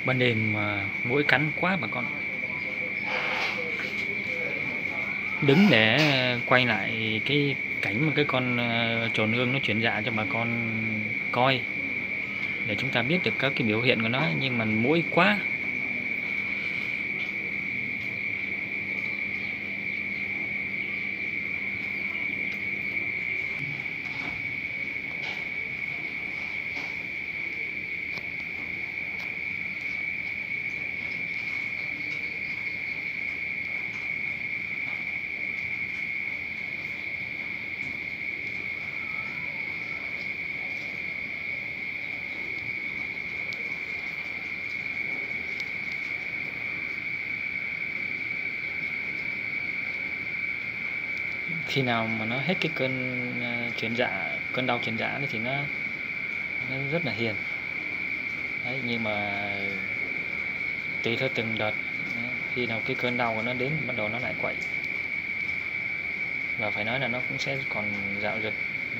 Ban đêm mà muỗi cắn quá bà con. Đứng để quay lại cái cảnh mà cái con trồn ương nó chuyển dạ cho bà con coi, để chúng ta biết được các cái biểu hiện của nó, nhưng mà muỗi quá. Khi nào mà nó hết cái cơn chuyển dạ, cơn đau chuyển dạ thì nó rất là hiền. Đấy, nhưng mà tùy theo từng đợt, khi nào cái cơn đau của nó đến bắt đầu nó lại quậy. Và phải nói là nó cũng sẽ còn dạo dực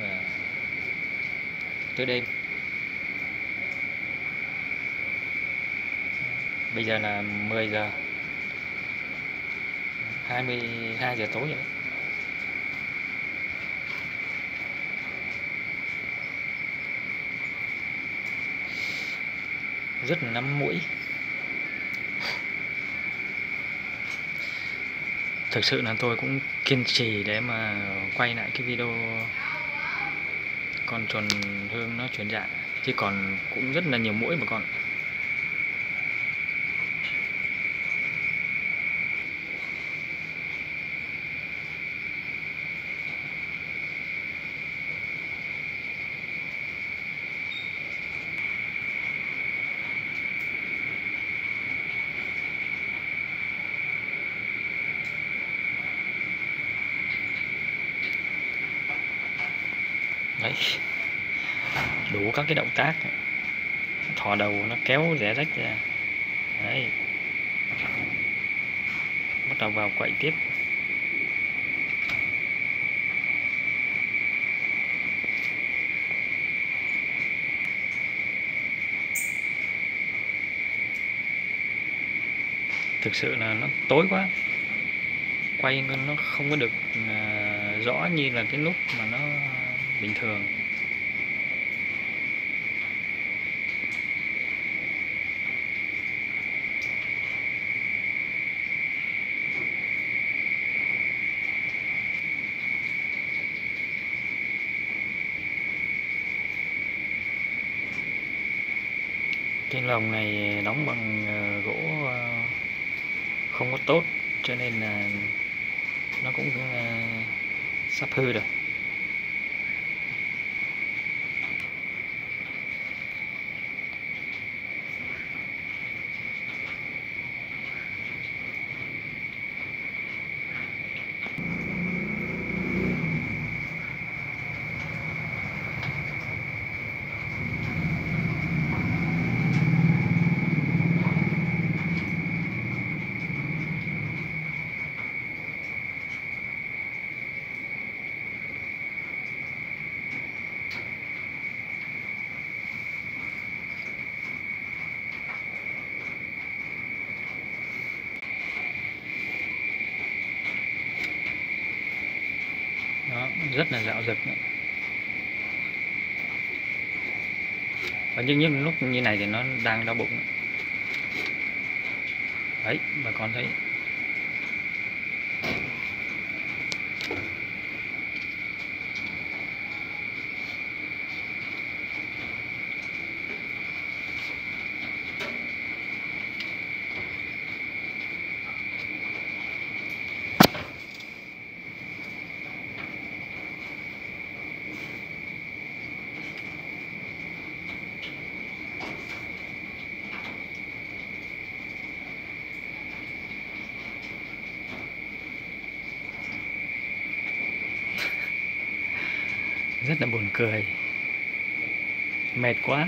tới đêm. Bây giờ là 10 giờ, 22 giờ tối rồi đấy. Rất là nắm mũi. Thực sự là tôi cũng kiên trì để mà quay lại cái video con trồn hương nó chuyển dạ, chứ còn cũng rất là nhiều muỗi mà con. Đấy, đủ các cái động tác, thò đầu nó kéo rẽ rách ra. Đấy, bắt đầu vào quậy tiếp. Thực sự là nó tối quá, quay nó không có được rõ như là cái lúc mà nó bình thường. Cái lồng này đóng bằng gỗ không có tốt, cho nên là nó cũng sắp hư rồi. Đó, rất là dạo dực nữa. Và những lúc như này thì nó đang đau bụng. Đấy, bà con thấy. Rất là buồn cười, mệt quá.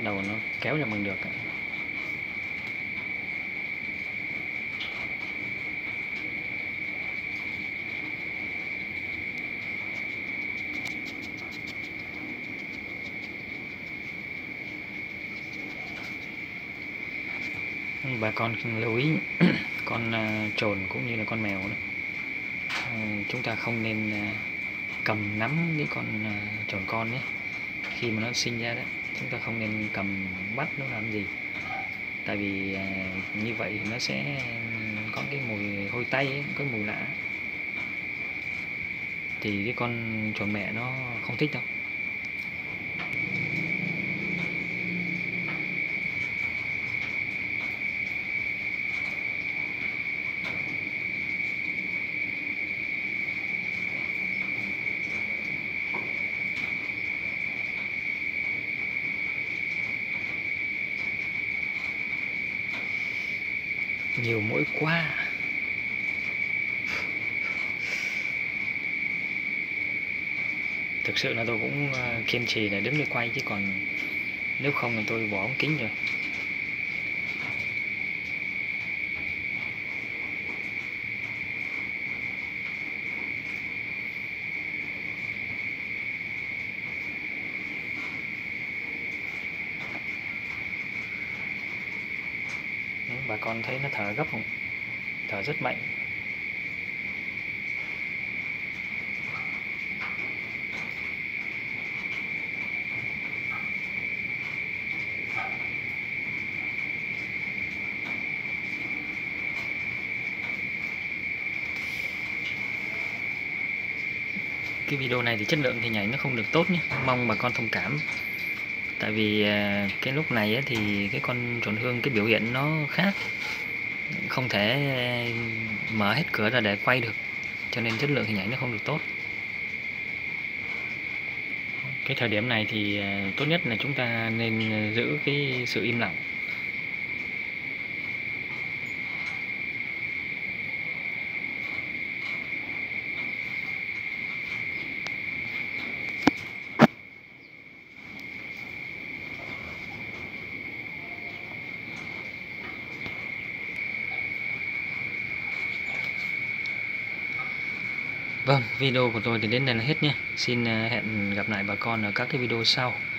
đầu nó kéo ra bằng được. Bà con lưu ý con trồn cũng như là con mèo đó, chúng ta không nên cầm nắm cái con trồn con nhé. Khi mà nó sinh ra đó, chúng ta không nên cầm bắt nó làm gì, tại vì như vậy thì nó sẽ có cái mùi hôi tay ấy, có mùi lạ, thì cái con trồn mẹ nó không thích đâu. Nhiều mũi quá. Thực sự là tôi cũng kiên trì để đứng để quay, chứ còn nếu không là tôi bỏ ống kính rồi. Bà con thấy nó thở gấp không? Thở rất mạnh. Cái video này thì chất lượng hình ảnh nó không được tốt nhé, mong bà con thông cảm. Tại vì cái lúc này thì cái con trồn hương cái biểu hiện nó khác, không thể mở hết cửa ra để quay được, cho nên chất lượng hình ảnh nó không được tốt. Cái thời điểm này thì tốt nhất là chúng ta nên giữ cái sự im lặng. Vâng, video của tôi thì đến đây là hết nhé. Xin hẹn gặp lại bà con ở các cái video sau.